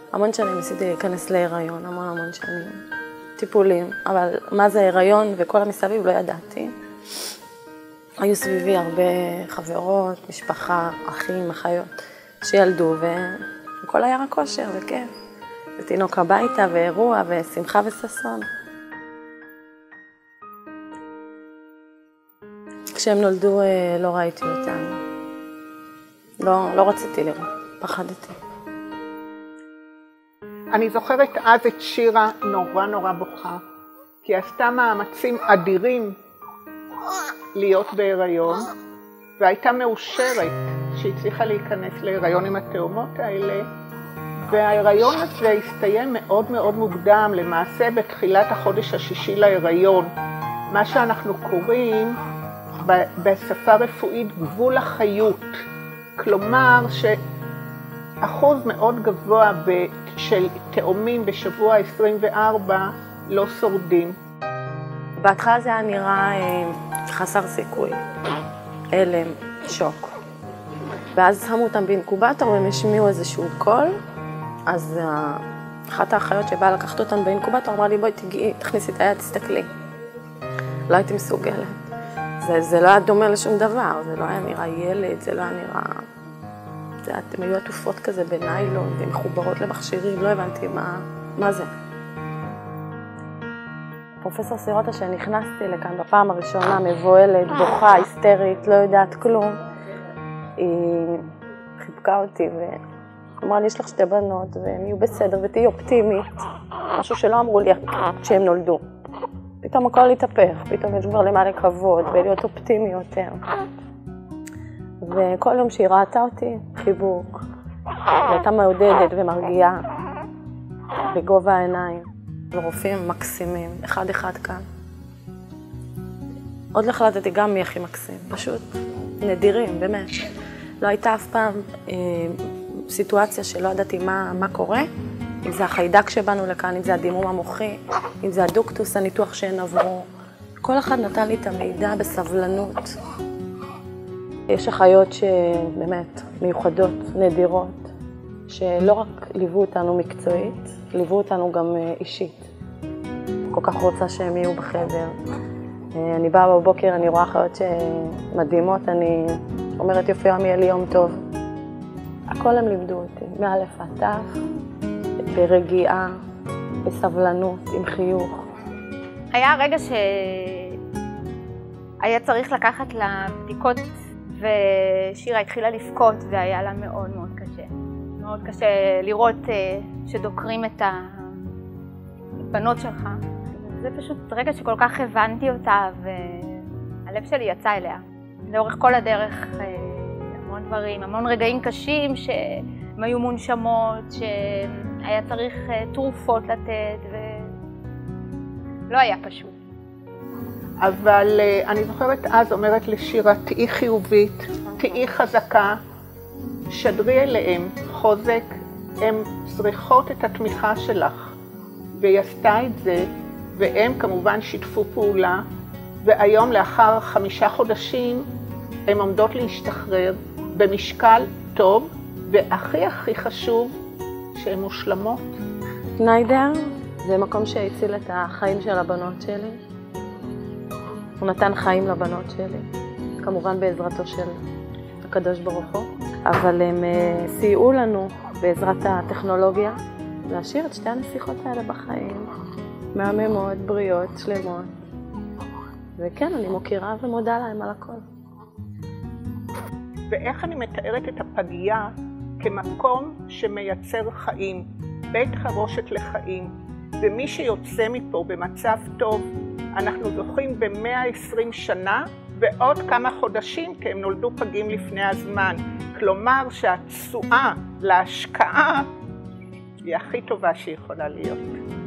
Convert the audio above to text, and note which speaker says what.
Speaker 1: המון שנים ניסיתי להיכנס להיריון, המון שנים. טיפולים, אבל מה זה הריון וכל המסביב לא ידעתי. היו סביבי הרבה חברות, משפחה, אחים, אחיות, שילדו, וכל היה רק כושר וכיף. ותינוק הביתה ואירוע ושמחה וששון. כשהם נולדו לא ראיתי אותם. לא רציתי לראות, פחדתי.
Speaker 2: אני זוכרת אז את שירה נורא בוכה, כי עשתה מאמצים אדירים להיות בהיריון, והייתה מאושרת שהצליחה להיכנס להיריון עם התאומות האלה, וההיריון הזה הסתיים מאוד מוקדם, למעשה בתחילת החודש השישי להיריון, מה שאנחנו קוראים בשפה רפואית גבול החיות, כלומר שאחוז מאוד גבוה של תאומים בשבוע 24 לא שורדים.
Speaker 1: בהתחלה זה היה נראה חסר סיכוי, אלם, שוק. ואז שמו אותם באינקובטור והם השמיעו איזשהו קול, אז אחת האחיות שבאה לקחת אותם באינקובטור אמרה לי, בואי תגיעי, תכניסי את היד, תסתכלי. לא הייתי מסוגלת. זה לא היה דומה לשום דבר, זה לא היה נראה ילד, זה לא היה נראה... הם היו עטופות כזה בניילון, ומחוברות למכשירים, לא הבנתי מה זה. פרופסור סירוטה שנכנסתי לכאן בפעם הראשונה, מבועלת, בוכה, היסטרית, לא יודעת כלום, היא חיבקה אותי ואמרה לי, יש לך 2 בנות והן יהיו בסדר ותהיי אופטימית, משהו שלא אמרו לי כשהם נולדו. פתאום הכל התהפך, פתאום יש כבר למעלה כבוד ולהיות אופטימי יותר. וכל יום שהיא ראתה אותי, חיבוק, והייתה מעודדת ומרגיעה, בגובה העיניים, ורופאים מקסימים, אחד כאן. עוד לא החלטתי גם מי הכי מקסים, פשוט נדירים, באמת. לא הייתה אף פעם סיטואציה שלא ידעתי מה קורה, אם זה החיידק שבאנו לכאן, אם זה הדימום המוחי, אם זה הדוקטוס, הניתוח שהן עברו. כל אחד נתן לי את המידע בסבלנות. יש אחיות שבאמת מיוחדות, נדירות, שלא רק ליוו אותנו מקצועית, ליוו אותנו גם אישית. כל כך רוצה שהם יהיו בחדר. אני באה בבוקר, אני רואה אחיות שמדהימות, אני אומרת יופי, יהיה לי יום טוב. הכל הם לימדו אותי, מאלף עד תף, ברגיעה, בסבלנות, עם חיוך.
Speaker 3: היה רגע שהיה צריך לקחת לה בדיקות, ושירה התחילה לבכות, והיה לה מאוד קשה. מאוד קשה לראות שדוקרים את הבנות שלך. זה פשוט רגע שכל כך הבנתי אותה, והלב שלי יצא אליה. לאורך כל הדרך המון דברים, המון רגעים קשים שהם היו מונשמות, שהיה צריך תרופות לתת, ולא היה פשוט.
Speaker 2: אבל אני זוכרת אז אומרת לשירה, תהי חיובית, תהי חזקה, שדרי אליהם חוזק, הן צריכות את התמיכה שלך. והיא עשתה את זה, והם כמובן שיתפו פעולה, והיום לאחר 5 חודשים הן עומדות להשתחרר במשקל טוב, והכי חשוב שהן מושלמות.
Speaker 1: שניידר זה מקום שהציל את החיים של הבנות שלי. הוא נתן חיים לבנות שלי, כמובן בעזרתו של הקדוש ברוך הוא, אבל הם סייעו לנו בעזרת הטכנולוגיה להשאיר את 2 הנסיכות האלה בחיים, מהממות, בריאות, שלמות. וכן, אני מוקירה ומודה להם על הכל.
Speaker 2: ואיך אני מתארת את הפגייה כמקום שמייצר חיים, בית חרושת לחיים, ומי שיוצא מפה במצב טוב, אנחנו זוכים ב120 שנה ועוד כמה חודשים, כי הם נולדו פגים לפני הזמן. כלומר שהתשואה להשקעה היא הכי טובה שיכולה להיות.